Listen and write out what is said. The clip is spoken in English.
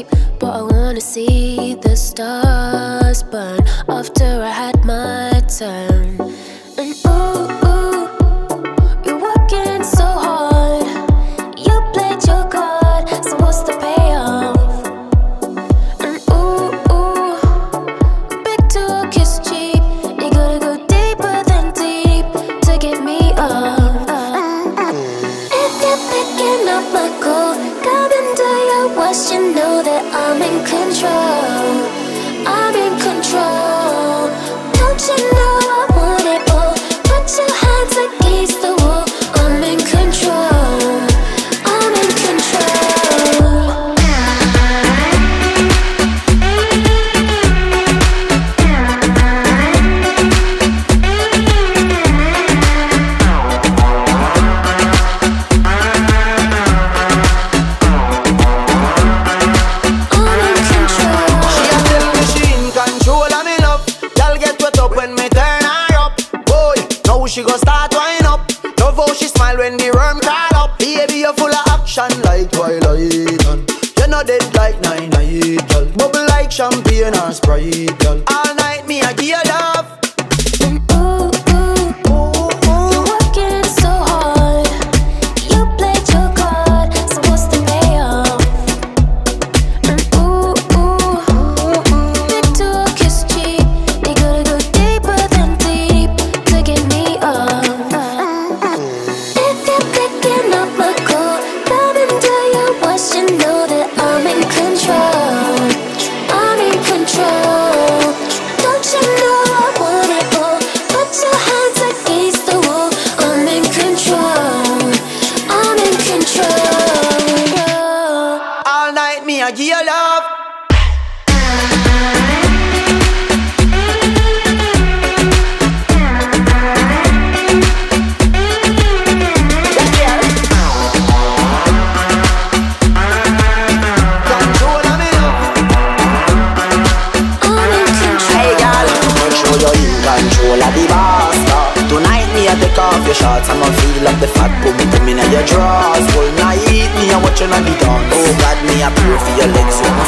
sleep, but I wanna see the stars burn after I had my turn. And ooh, you're working so hard. You played your card, so what's the payoff? And ooh, big to kiss cheap. You gotta go deeper than deep to get me up. If you're picking up my call, come into your watch, you know that I'm in control. I'm in control. Don't you know I want it all? Put your hands against the wall. I'm in control. I'm in control. She gon' start wind up. Love how she smile when the worm crawl up. Baby, you're full of action like Twilight. You're not dead like 9-9, girl. Bubble like champagne or Sprite, girl. All night me I give you love. You're working so hard. You played your card, so what's the payoff? And big to kiss cheap. You gotta go deeper than deep to get me up. If you're picking up my call, come into your watch, you know that I'm in control. I'm in control. Don't you know I want it all? Put your hands against the wall. I'm in control. I'm in control. All night me I give you love. Control of the boss. Tonight me I take off your shorts, I'ma feel up the fat boom in your drawers. Whole night me I watching on the dawn. Oh God, me I pray for your legs.